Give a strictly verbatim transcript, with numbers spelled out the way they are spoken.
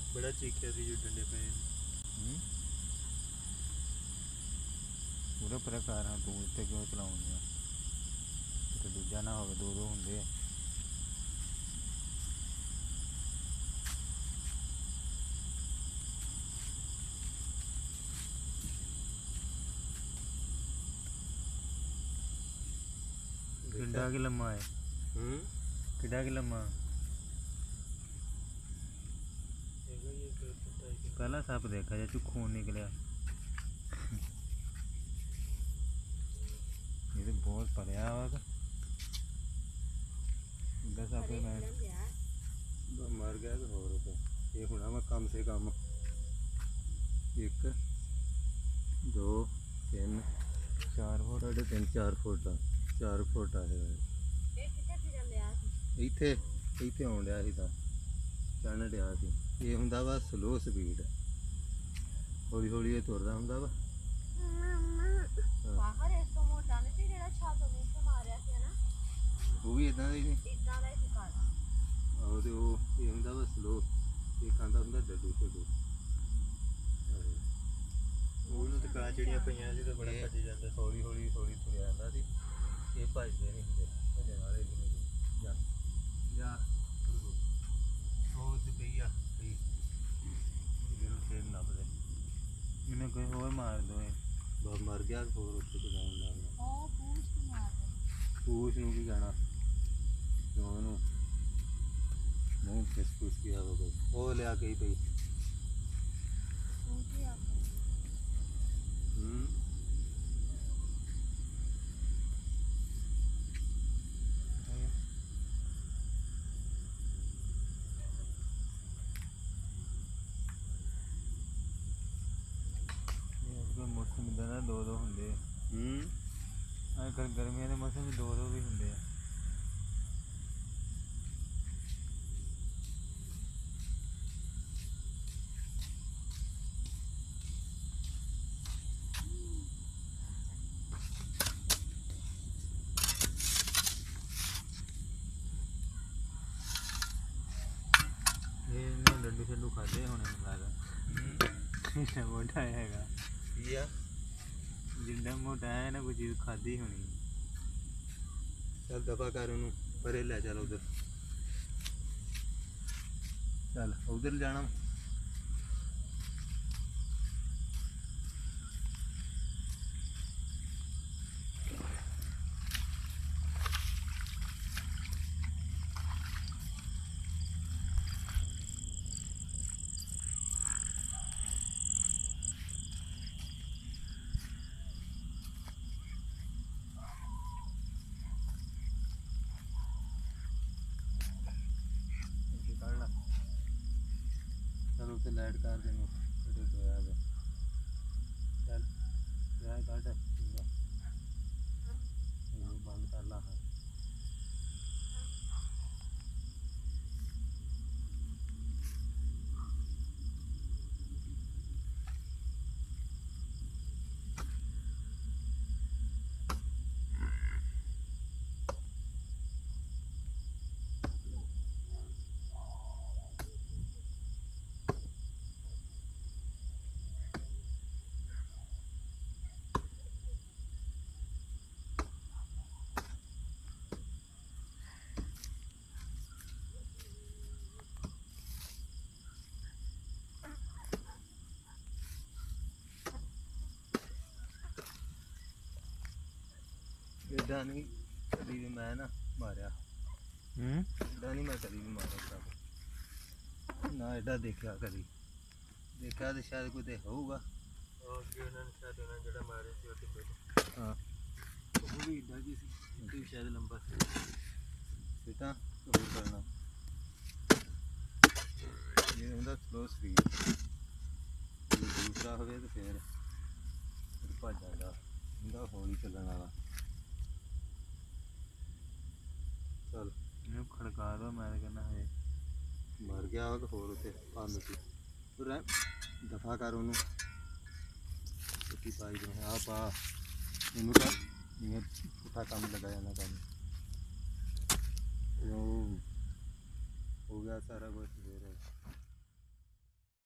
बड़ा चीखिया सी जो डंडे पे पूरा प्रकार हाँ तू इतने क्यों चलाऊंगा तो दूजा ना हो दो दो होंगे किड्डा की लम्मा है किड्डा की लम्मा पहला सप देखा जा चू खून निकलिया ये तो बहुत पड़िया वा सप मैं मर गया तो हो रहा ये होना मैं कम से कम एक दो तीन चार फुट साढ़े तीन चार फुट चार फुट है इतने इतने आउन डया सी चढ़न डया सी ये हुंदा वा स्लो स्पीड हौली हौली ये तुरदा हुंदा वा वो भी इदां दा ही आहो ते ओह ये हुंदा वा स्लो एक आंदा हुंदा डड्डू शड्डू ਉਹਨੂੰ ਤੇ ਕਾਂ ਜਿਹੜੀਆਂ ਪਈਆਂ ਸੀ ਤੇ ਬੜਾ ਭੱਜ ਜਾਂਦਾ ਹੌਲੀ ਹੌਲੀ ਹੌਲੀ ਤੁਰਿਆ ਜਾਂਦਾ ਸੀ ਇਹ ਭੱਜਦੇ ਨਹੀਂ ਹੁੰਦੇ ਭੱਜਣ ਵਾਲੇ ਨਹੀਂ ਜਾ ਜਾ ਉਹ ਤੇ ਪਈ ਆ ਪਈ ਇਹਨੂੰ ਫੇਰ ਨੱਪਦੇ इन्हें कोई और मार दो ਬਾ ਮਰ ਗਿਆ ਹੋਰ ਉੱਥੇ ਤੇ ਜਾਣ ਲੱਗਾ ਉਹ ਪੂਛ ਨੂੰ ਮਾਰ ਪੂਛ ਨੂੰ ਕੀ ਕਹਿਣਾ ਉਹਨੂੰ ਮੂੰਹ ਤੇ ਪੂਛ ਗਿਆ ਹੋ ਗਈ ਉਹ ਲਿਆ ਕੇ ਹੀ ਪਈ ਹੂੰ मौसम इदा ना दो दो होंगे अजकल गर्मियों के मौसम दो दो भी होंगे डंडू शड्डू खाते होने लगा मोटा है जिंदा मोटा है ना कोई चीज़ खाधी होनी चल दफा कर उन्होंने परे ले चल उधर चल उधर जाना चल उसे लाइट कर देने चल कट बंद कर ला एडा नहीं कभी भी मैं ना मारिया एडा नहीं मैं कभी भी मारा ना एडा देखा कभी देखा तो शायद कोई होगा हाँ वो भी एडा की सी शायद लंबा सीटा तो करना ये होंदा स्लो स्पीड दूसरा होवे तो फिर भज जाता होंदा हौली चलने वाला चल खड़का दो मैं कहना है मर गया तो होर उसे बंद सी दफा कर उन्होंने पाई दो आ पा इनू कर इवें पुट्ठा काम लगा जाना काम हो गया सारा कुछ